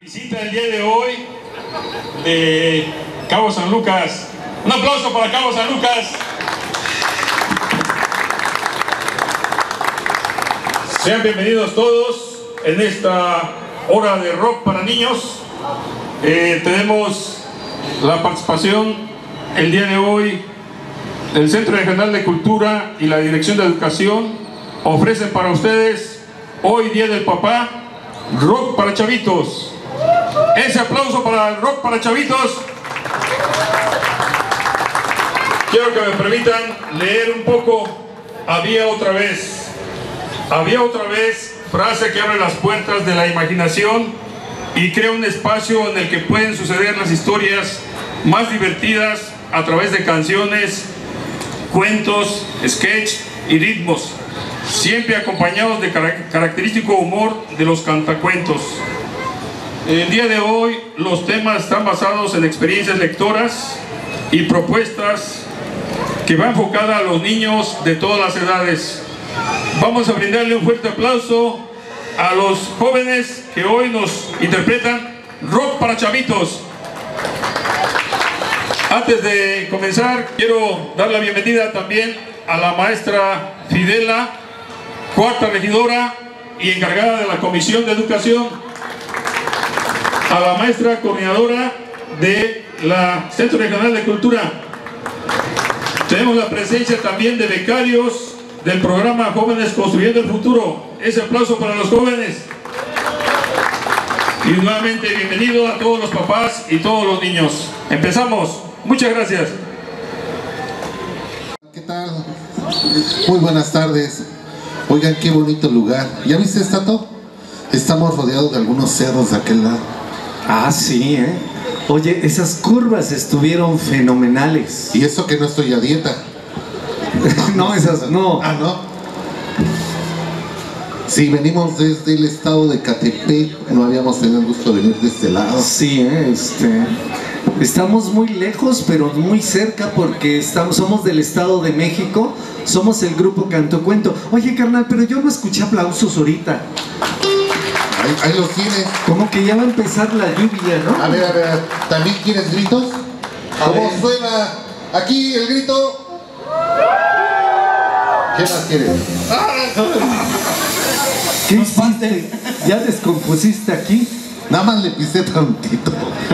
Visita el día de hoy de Cabo San Lucas. Un aplauso para Cabo San Lucas. Sean bienvenidos todos en esta hora de rock para niños. Tenemos la participación el día de hoy del Centro Regional de Cultura y la Dirección de Educación. Ofrecen para ustedes hoy, Día del Papá, rock para chavitos. Ese aplauso para el rock para chavitos. Quiero que me permitan leer un poco. Había otra vez, frase que abre las puertas de la imaginación y crea un espacio en el que pueden suceder las historias más divertidas a través de canciones, cuentos, sketch y ritmos, siempre acompañados de característico humor de los cantacuentos. El día de hoy los temas están basados en experiencias lectoras y propuestas que va enfocada a los niños de todas las edades. Vamos a brindarle un fuerte aplauso a los jóvenes que hoy nos interpretan rock para chavitos. Antes de comenzar, quiero dar la bienvenida también a la maestra Fidela, cuarta regidora y encargada de la Comisión de Educación, a la maestra coordinadora de la Centro Regional de Cultura. Tenemos la presencia también de becarios del programa Jóvenes Construyendo el Futuro. Ese aplauso para los jóvenes. Y nuevamente bienvenido a todos los papás y todos los niños. Empezamos. Muchas gracias. ¿Qué tal? Muy buenas tardes. Oigan, qué bonito lugar. ¿Ya viste, Tato? Estamos rodeados de algunos cerros de aquel lado. Ah, sí, ¿eh? Oye, esas curvas estuvieron fenomenales. Y eso que no estoy a dieta. No, esas no. Ah, ¿no? Sí, venimos desde el estado de Catepec. No habíamos tenido el gusto de venir de este lado. Sí, estamos muy lejos, pero muy cerca porque somos del Estado de México. Somos el grupo Canto Cuento. Oye, carnal, pero yo no escuché aplausos ahorita. Ahí los tienes. Como que ya va a empezar la lluvia, ¿no? A ver, ¿también quieres gritos? ¿Cómo suena aquí el grito? ¿Qué más quieres? ¿Qué hiciste? ¿Ya descompusiste aquí? Nada más le pisé tantito.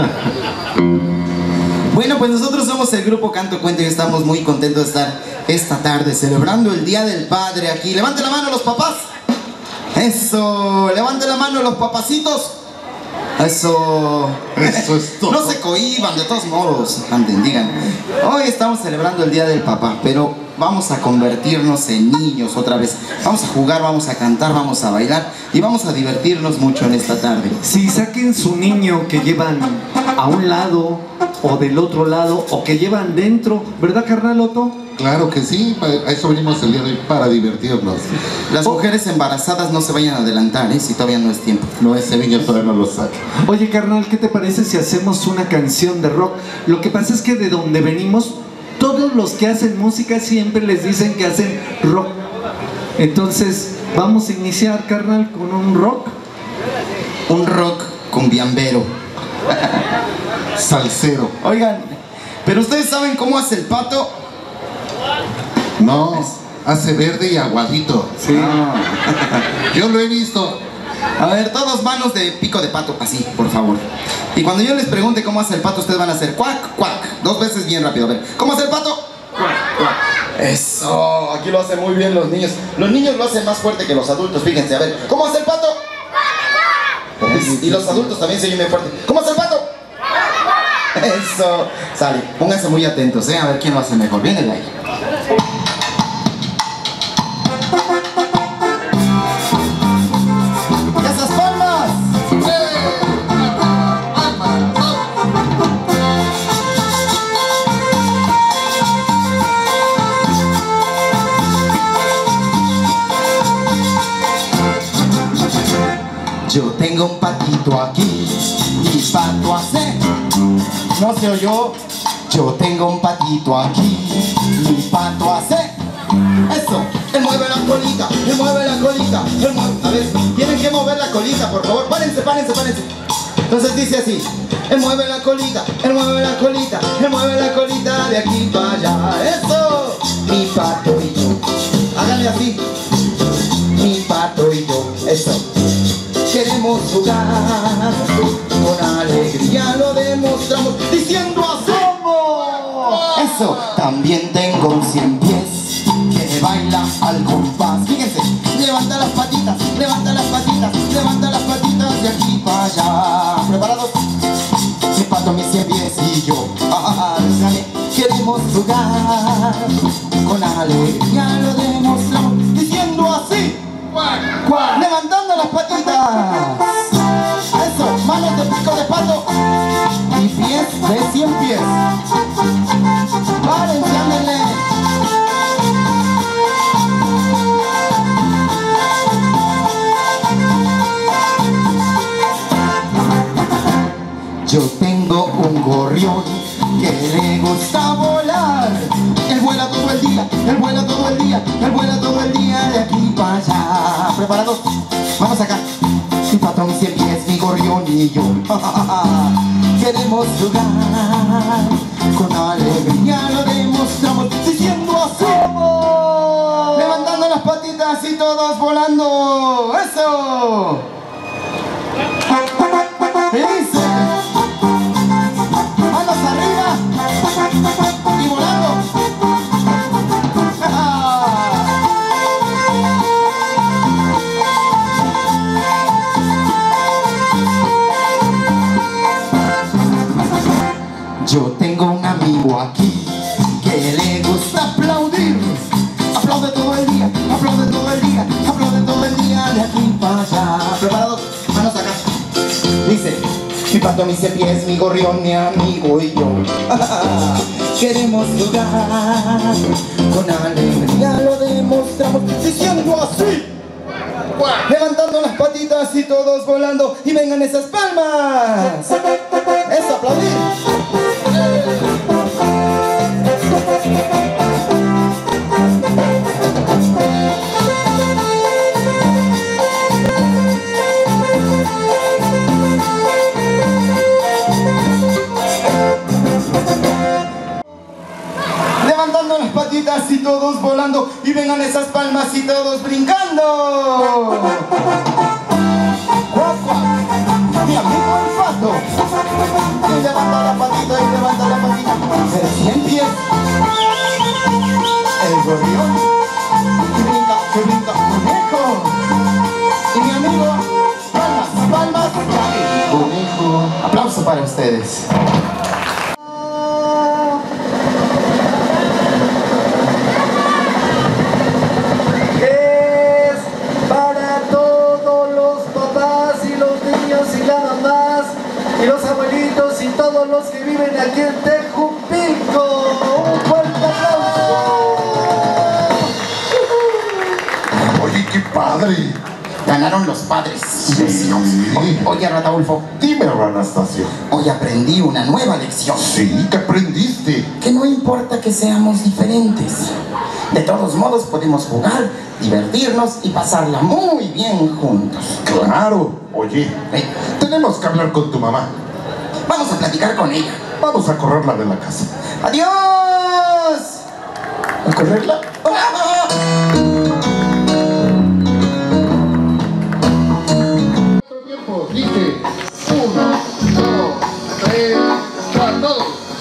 Bueno, pues nosotros somos el grupo Canto Cuento y estamos muy contentos de estar esta tarde celebrando el Día del Padre aquí. ¡Levanten la mano los papás! ¡Eso! ¡Levanten la mano los papacitos! ¡Eso! Eso es todo. No se cohíban, de todos modos, anden, digan. Hoy estamos celebrando el Día del Papá, pero vamos a convertirnos en niños otra vez. Vamos a jugar, vamos a cantar, vamos a bailar y vamos a divertirnos mucho en esta tarde. Sí, saquen su niño que llevan a un lado o del otro lado o que llevan dentro, ¿verdad, carnal Otto? Claro que sí, a eso venimos el día de hoy, para divertirnos. Las mujeres embarazadas no se vayan a adelantar, si todavía no es tiempo. No, ese niño todavía no lo saca. Oye, carnal, ¿qué te parece si hacemos una canción de rock? Lo que pasa es que de donde venimos, todos los que hacen música siempre les dicen que hacen rock. Entonces, vamos a iniciar, carnal, con un rock. Un rock cumbiambero. Salsero. Oigan, ¿pero ustedes saben cómo hace el pato? No, hace verde y aguadito. Sí. Yo lo he visto. A ver, todos manos de pico de pato, así, por favor. Y cuando yo les pregunte cómo hace el pato, ustedes van a hacer cuac, cuac. 2 veces bien rápido, a ver. ¿Cómo hace el pato? Cuac, cuac. Eso, aquí lo hacen muy bien los niños. Los niños lo hacen más fuerte que los adultos, fíjense, a ver. ¿Cómo hace el pato? Y los adultos también se oyen bien fuerte. ¿Cómo hace el pato? Eso, sale. Pónganse muy atentos, a ver quién lo hace mejor. Viene de ahí. ¡Esas palmas! Yo tengo un patito aquí, mi pato hace. No se oyó. Yo tengo un patito aquí, mi pato hace. Eso, él mueve la colita, él mueve la colita, él mueve. A ver, tienen que mover la colita, por favor. Párense, párense, párense. Entonces dice así: él mueve la colita, él mueve la colita, él mueve la colita de aquí para allá. Eso, mi pato y yo. Háganle así. Mi pato y yo, eso. Queremos jugar, con alegría lo demostramos, diciendo ¡Asomo! Eso, también tengo un 100 pies que baila al compás. Fíjense, levanta las patitas, levanta las patitas, levanta las patitas de aquí para allá. ¿Preparados? Mi pato, mis 100 pies y yo. Queremos jugar, con alegría lo demostramos, diciendo así. ¡Cuac, cuac! Levantando las patitas. Eso, manos de pico de pato y pies de 100 pies. Párense, ándenle. Yo tengo un gorrión que le gusta volar. Él vuela todo el día, él vuela todo el día, él vuela todo el día de aquí para allá. ¿Preparados? Vamos acá. Mi pato, mis 100 pies, mi gorrión y yo. Queremos jugar, con alegría lo demostramos, diciendo ¡Asomo! Levantando las patitas y todos volando. ¡Eso! ¡Eso! Manos arriba y volando. Yo tengo un amigo aquí que le gusta aplaudir. Aplaude todo el día, aplaude todo el día, aplaude todo el día de aquí para allá. ¿Preparados? Manos acá. Dice: mi pato, mis 100 pies, mi gorrión, mi amigo y yo. Queremos jugar, con alegría lo demostramos, diciendo así. Levantando las patitas y todos volando, y vengan esas palmas. Eso, aplaudir. Levantando las patitas y todos volando, y vengan esas palmas y todos brincando. ¡Cuac, cuac! Mi amigo el pato, que levanta la patita y levanta la patita de 100 pies. El gorrión, que brinca conejo. Y mi amigo, palmas, palmas, conejo. Aplauso para ustedes. Y los abuelitos y todos los que viven aquí en Tejupilco. ¡Un fuerte aplauso! Oye, qué padre. Ganaron los padres y los hijos. Oye, Rataulfo. Dime, Anastasio. Hoy aprendí una nueva lección. Sí, ¿qué aprendiste? Que no importa que seamos diferentes. De todos modos podemos jugar, divertirnos y pasarla muy bien juntos. Claro. Oye, tenemos que hablar con tu mamá. Vamos a platicar con ella. Vamos a correrla de la casa. ¡Adiós! ¿A correrla? Tiempo, dije 1, 2, 3, 4.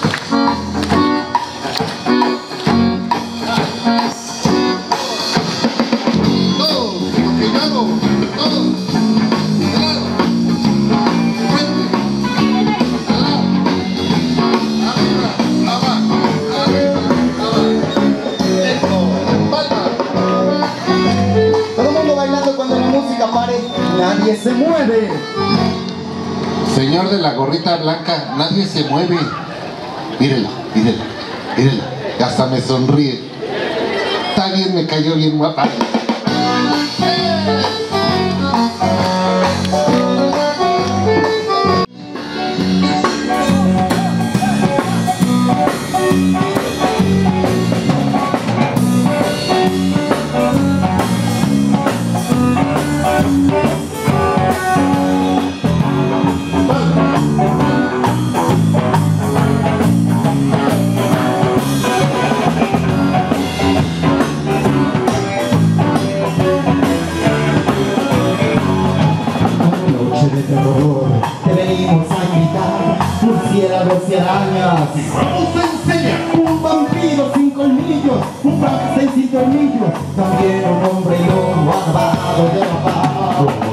Nadie se mueve. Señor de la gorrita blanca, nadie se mueve. Mírela, mírela, mírela. Hasta me sonríe. Está bien, me cayó bien guapa. ver si arañas. Y vamos a enseñar Un vampiro sin colmillos, un Frankenstein sin tornillos, también un hombre lobo armado de papá.